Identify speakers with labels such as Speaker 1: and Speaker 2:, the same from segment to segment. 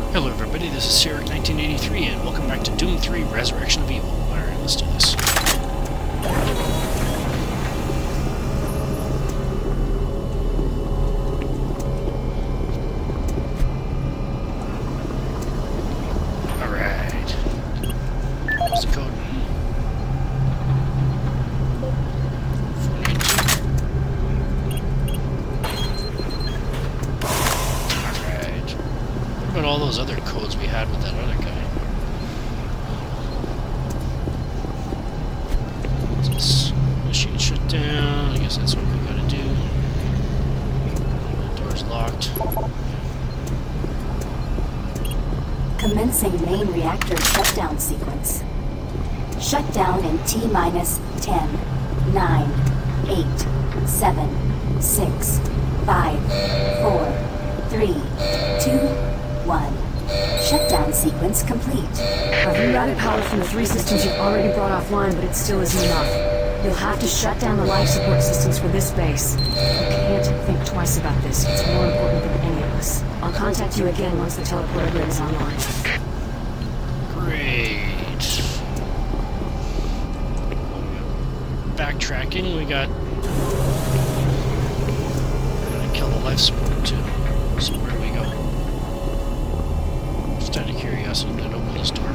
Speaker 1: Hello everybody, this is Sarek1983 and welcome back to Doom 3 Resurrection of Evil. Alright, let's do this. Alright. What's the code? 492. Alright. What about all those other codes we had with that other guy? This machine shut down. I guess that's what we gotta do. The door's locked.
Speaker 2: Commencing main reactor shutdown sequence. Shutdown in T-minus 10, 9, 8, 7, 6, 5, 4, 3, 2, 1. Shutdown sequence complete.
Speaker 3: I've rerouted power from the 3 systems you've already brought offline, but it still isn't enough. You'll have to shut down the life support systems for this base. You can't think twice about this. It's more important than any of us. I'll contact you again once the teleporter grid is online.
Speaker 1: Great. Backtracking, we got... We're gonna kill the life support too. So where do we go? Just out of curiosity, then open this door.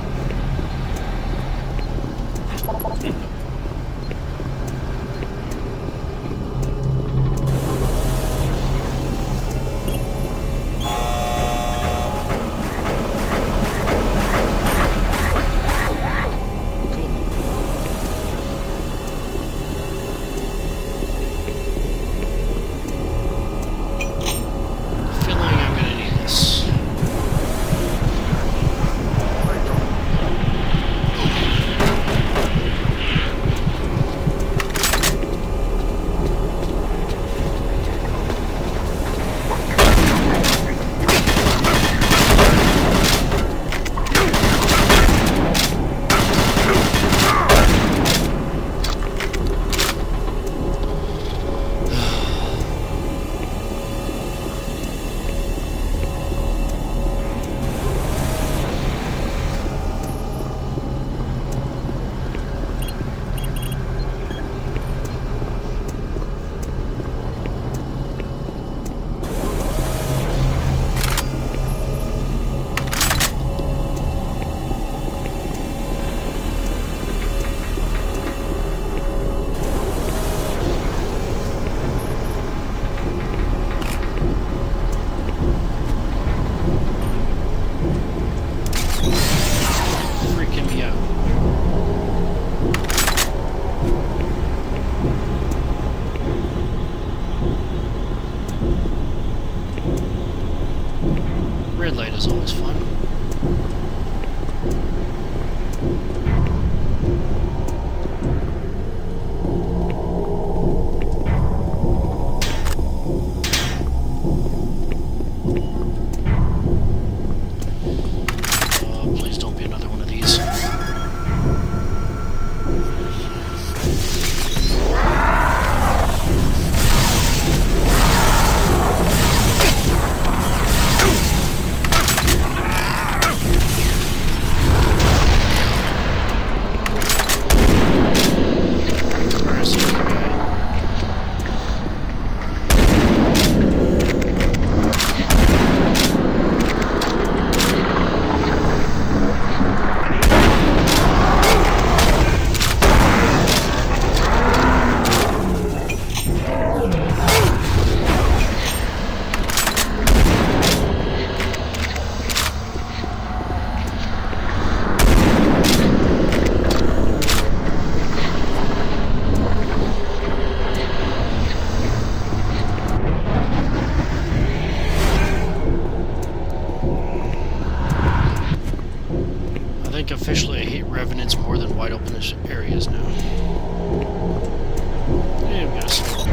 Speaker 1: Red light is always fun. Please don't be another one of these. Officially, I hate revenants more than wide open areas now. Yeah, we got a slope.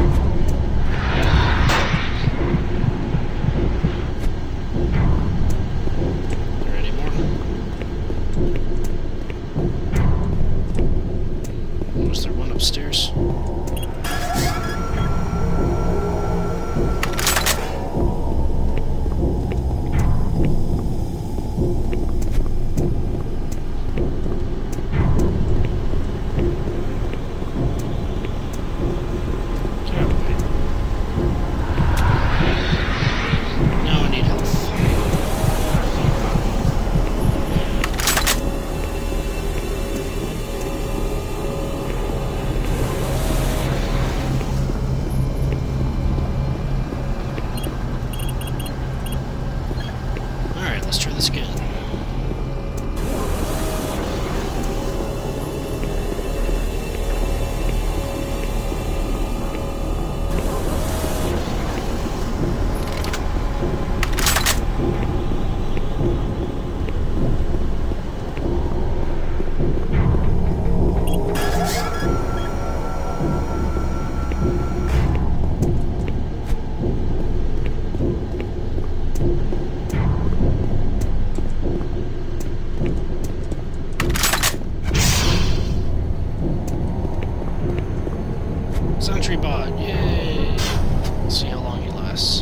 Speaker 1: Is there any more? Was there one upstairs? let's try this again. Sentry bot, yay! Let's see how long he lasts.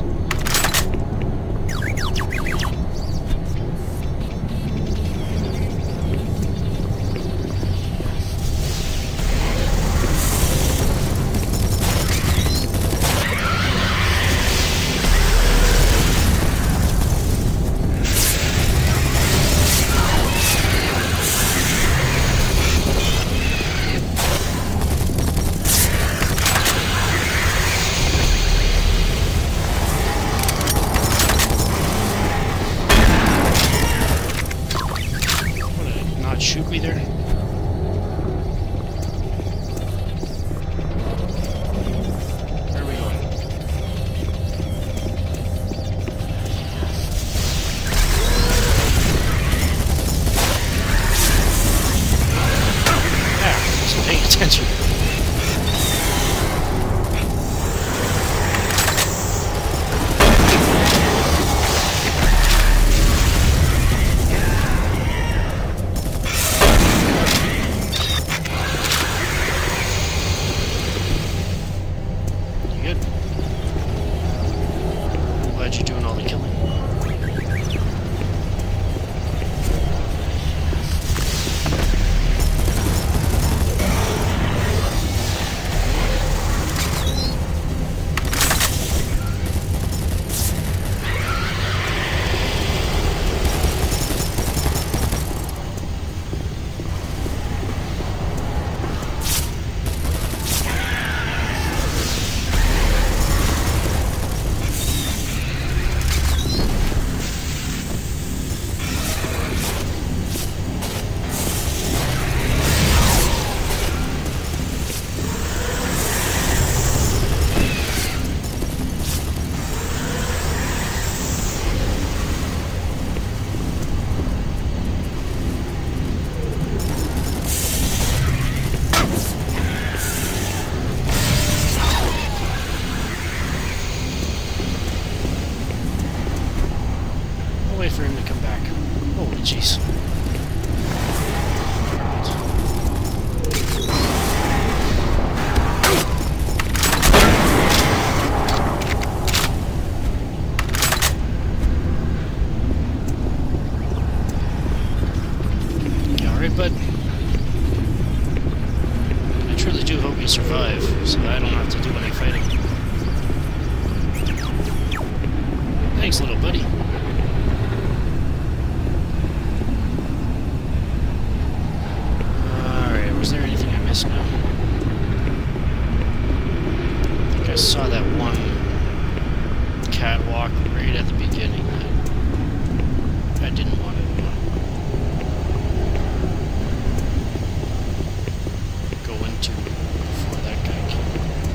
Speaker 1: Shoot me there. Where are we going? Ah, I wasn't paying attention. Glad you're doing all the killing. Wait for him to come back. Holy jeez. You alright, bud? I truly do hope you survive, so that I don't have to do any fighting. Thanks, little buddy. Was there anything I missed now? I think I saw that one catwalk right at the beginning that I didn't want to go into before that guy came.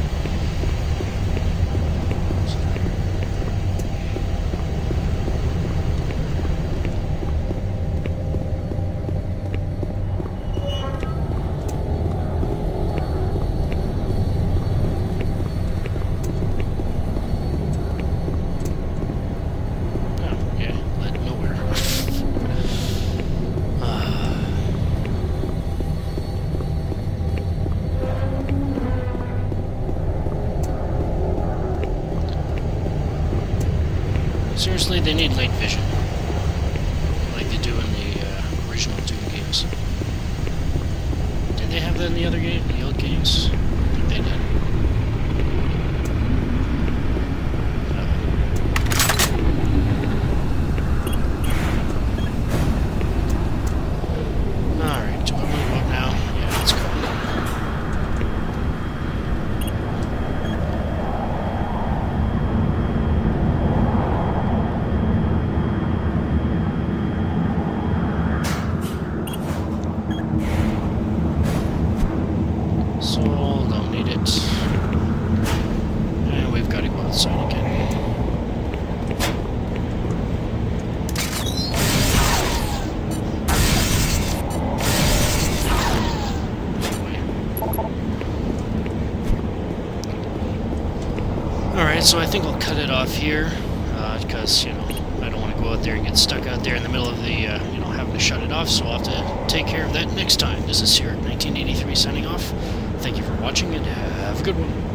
Speaker 1: Seriously, they need light vision, like they do in the original Doom games. Did they have that in the other game, the old games? I think they did. Alright, do I want to go up now? Yeah, let's go. Alright, so I think I'll cut it off here, because, you know, I don't want to go out there and get stuck out there in the middle of the, you know, having to shut it off, so I'll have to take care of that next time. This is Sierra 1983 signing off. Thank you for watching, and have a good one.